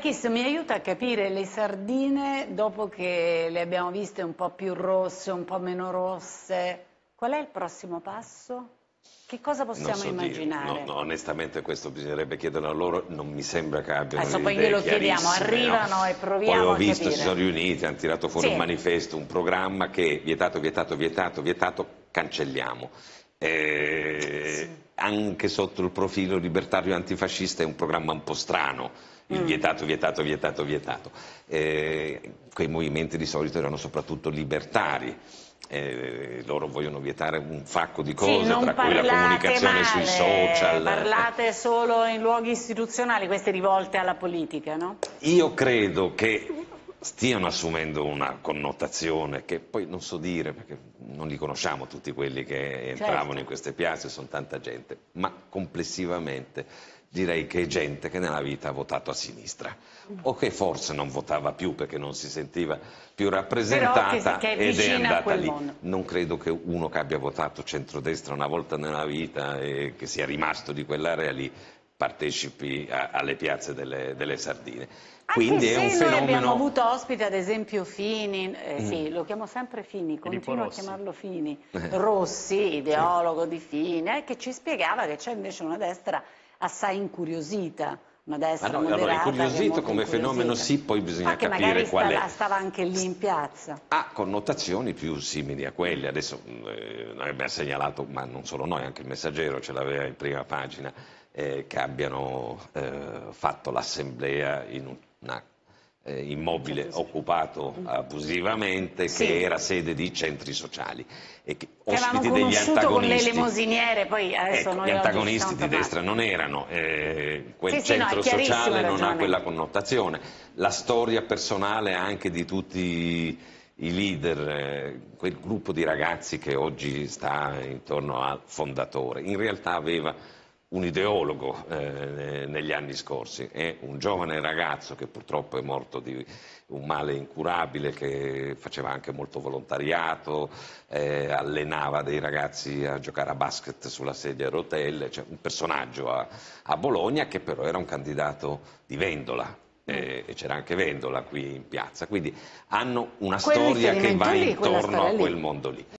Achis, mi aiuta a capire le sardine dopo che le abbiamo viste un po' più rosse, un po' meno rosse. Qual è il prossimo passo? Che cosa possiamo immaginare? No, onestamente questo bisognerebbe chiederlo a loro, non mi sembra che abbiano Adesso delle poi idee glielo chiediamo, chiarissime, arrivano no? e Poi proviamo ho a visto, capire. si sono riuniti, hanno tirato fuori Sì. un manifesto, un programma che vietato, vietato, vietato, vietato, cancelliamo. Anche sotto il profilo libertario antifascista è un programma un po' strano, il vietato, vietato, vietato, vietato. Quei movimenti di solito erano soprattutto libertari. Loro vogliono vietare un sacco di cose, sì, tra cui la comunicazione male, sui social. Parlate solo in luoghi istituzionali, queste rivolte alla politica, no? Io credo che stiano assumendo una connotazione che poi non so dire, perché non li conosciamo tutti quelli che entravano in queste piazze, sono tanta gente, ma complessivamente direi che è gente che nella vita ha votato a sinistra o che forse non votava più perché non si sentiva più rappresentata che è ed è vicina a andata quel lì. mondo. Non credo che uno che abbia votato centrodestra una volta nella vita e che sia rimasto di quell'area lì partecipi alle piazze delle sardine. Quindi Anche è un se noi abbiamo fenomeno. avuto ospite, ad esempio, Fini, sì, lo chiamo sempre Fini, continuo a Rossi. chiamarlo Fini, Rossi, ideologo di Fini, che ci spiegava che c'è invece una destra assai incuriosita, una destra Allora, moderata, incuriosito che è come fenomeno sì, poi bisogna che capire magari qual è. stava anche lì in piazza. Ha connotazioni più simili a quelle. Adesso noi abbiamo segnalato, ma non solo noi, anche il Messaggero ce l'aveva in prima pagina, che abbiano fatto l'assemblea in un immobile occupato abusivamente, che era sede di centri sociali e che ospiti degli antagonisti. Con le elemosiniere, poi adesso noi gli antagonisti di destra non erano, quel centro sociale non ha quella connotazione. La storia personale anche di tutti i leader, quel gruppo di ragazzi che oggi sta intorno al fondatore, in realtà aveva un ideologo negli anni scorsi, è un giovane ragazzo che purtroppo è morto di un male incurabile, che faceva anche molto volontariato, allenava dei ragazzi a giocare a basket sulla sedia a rotelle, cioè un personaggio a Bologna che però era un candidato di Vendola. E c'era anche Vendola qui in piazza, quindi hanno una storia che va intorno a quel mondo lì.